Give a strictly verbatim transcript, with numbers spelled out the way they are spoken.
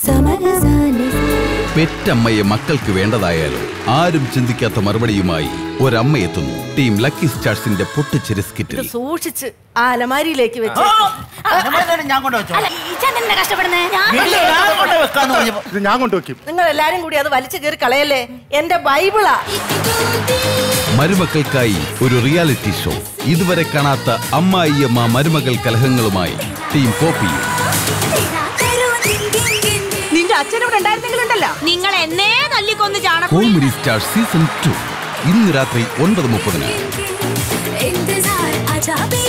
പെറ്റമ്മയെ മക്കൾക്ക് വേണ്ടതായാലും ആരും ചിന്തിക്കാത്ത മറുപടിയുമായി ഒരമ്മ എത്തുന്നു. ടീം ലക്കി സ്റ്റാർസിന്റെ പൊട്ടിച്ചെറി സ്കിറ്റിൽ. സൂക്ഷിച്ച് ആ അലമാരിയിലേക്ക് വെച്ച് ഞാൻ കൊണ്ടുവയ്ക്കും. നിങ്ങൾ എല്ലാരും കൂടി അത് വലിച്ചു കയറി കളയല്ലേ, എന്റെ ബൈബിളാ. മരുമക്കൾക്കായി ഒരു റിയാലിറ്റി ഷോ. ഇതുവരെ കാണാത്ത അമ്മായിയമ്മ മരുമകൾ കലഹങ്ങളുമായി ടീം പോപ്പി. നിന്റെ അച്ഛനോട് ഉണ്ടായിരുന്നെങ്കിലുണ്ടല്ലോ നിങ്ങൾ എന്നെ തല്ലിക്കൊന്ന് ചാണകം. കോമഡി സ്റ്റാർ സീസൺ ടു ഇന്ന് രാത്രി ഒൻപത് മുപ്പതിന്.